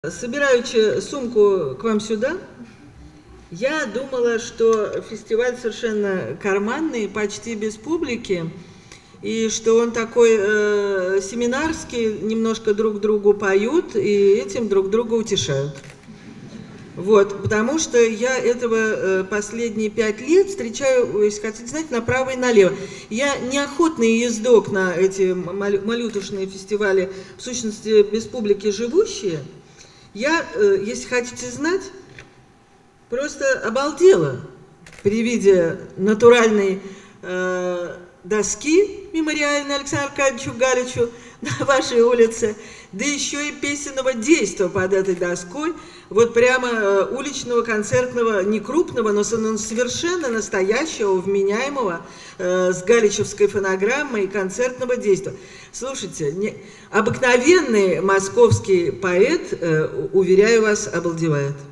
Собираючи сумку к вам сюда, я думала, что фестиваль совершенно карманный, почти без публики, и что он такой семинарский, немножко друг другу поют и этим друг друга утешают. Вот, потому что я этого последние 5 лет встречаю, если хотите знать, направо и налево. Я неохотный ездок на эти малютушные фестивали, в сущности, без публики живущие. Я, если хотите знать, просто обалдела при виде натуральной доски мемориальной Александру Аркадьевичу Галичу на вашей улице, да еще и песенного действа под этой доской, вот прямо уличного, концертного, не крупного, но совершенно настоящего, вменяемого, с галичевской фонограммой концертного действа. Слушайте, обыкновенный московский поэт, уверяю вас, обалдевает.